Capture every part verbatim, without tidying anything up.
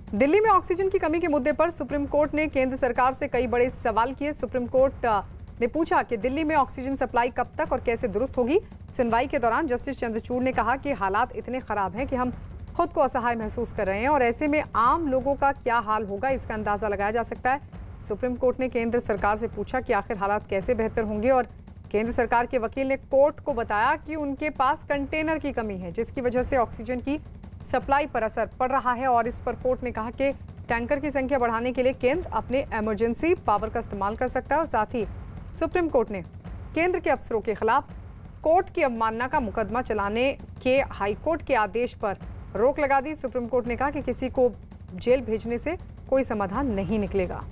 दिल्ली में ऑक्सीजन की कमी के मुद्दे पर सुप्रीम कोर्ट ने केंद्र सरकार से कई बड़े सवाल किए। सुप्रीम कोर्ट ने पूछा कि दिल्ली में ऑक्सीजन सप्लाई कब तक और कैसे दुरुस्त होगी। सुनवाई के दौरान जस्टिस चंद्रचूड़ ने कहा कि हालात इतने खराब हैं कि हम खुद को असहाय महसूस कर रहे हैं और ऐसे में आम लोगों का क्या हाल होगा इसका अंदाजा लगाया जा सकता है। सुप्रीम कोर्ट ने केंद्र सरकार से पूछा कि आखिर हालात कैसे बेहतर होंगे और केंद्र सरकार के वकील ने कोर्ट को बताया कि उनके पास कंटेनर की कमी है जिसकी वजह से ऑक्सीजन की सप्लाई पर असर पड़ रहा है और इस पर कोर्ट ने कहा कि टैंकर की संख्या बढ़ाने के लिए केंद्र अपने इमरजेंसी पावर का इस्तेमाल कर सकता है और साथ ही सुप्रीम कोर्ट ने केंद्र के अफसरों के खिलाफ कोर्ट की अवमानना का मुकदमा चलाने के हाईकोर्ट के आदेश पर रोक लगा दी। सुप्रीम कोर्ट ने कहा कि किसी को जेल भेजने से कोई समाधान नहीं निकलेगा।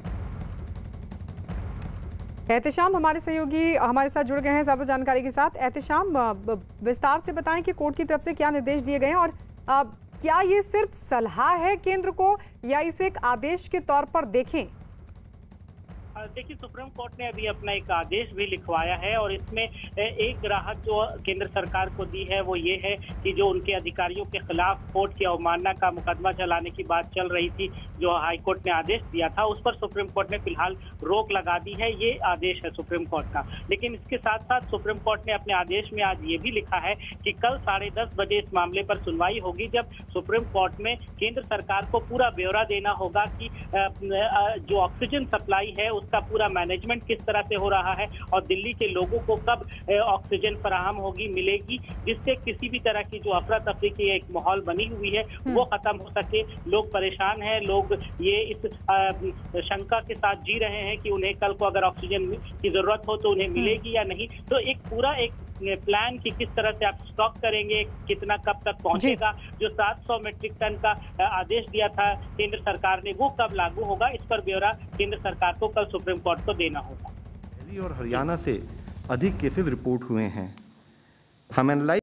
एहतेशाम हमारे सहयोगी हमारे साथ जुड़ गए हैं ज्यादा जानकारी के साथ। एहतेशाम, विस्तार से बताएं कि कोर्ट की तरफ से क्या निर्देश दिए गए हैं और आ, क्या ये सिर्फ सलाह है केंद्र को या इसे एक आदेश के तौर पर देखें? देखिए, सुप्रीम कोर्ट ने अभी अपना एक आदेश भी लिखवाया है और इसमें एक राहत जो केंद्र सरकार को दी है वो ये है कि जो उनके अधिकारियों के खिलाफ कोर्ट की अवमानना का मुकदमा चलाने की बात चल रही थी, जो हाईकोर्ट ने आदेश दिया था, उस पर सुप्रीम कोर्ट ने फिलहाल रोक लगा दी है। ये आदेश है सुप्रीम कोर्ट का। लेकिन इसके साथ साथ सुप्रीम कोर्ट ने अपने आदेश में आज ये भी लिखा है कि कल साढ़े दस बजे इस मामले पर सुनवाई होगी, जब सुप्रीम कोर्ट में केंद्र सरकार को पूरा ब्यौरा देना होगा कि जो ऑक्सीजन सप्लाई है का पूरा मैनेजमेंट किस तरह से हो रहा है और दिल्ली के लोगों को कब ऑक्सीजन फराहम होगी, मिलेगी, जिससे किसी भी तरह की जो अफरा तफरी की एक माहौल बनी हुई है वो खत्म हो सके। लोग परेशान हैं, लोग ये इस शंका के साथ जी रहे हैं कि उन्हें कल को अगर ऑक्सीजन की जरूरत हो तो उन्हें मिलेगी या नहीं। तो एक पूरा एक प्लान की किस तरह से आप स्टॉक करेंगे, कितना कब तक पहुंचेगा, जो सात सौ मीट्रिक टन का आदेश दिया था केंद्र सरकार ने, वो कब लागू होगा, इस पर ब्यौरा केंद्र सरकार को कल सुप्रीम कोर्ट को देना होगा। दिल्ली और हरियाणा से अधिक केसेस रिपोर्ट हुए हैं। हम एनालाइज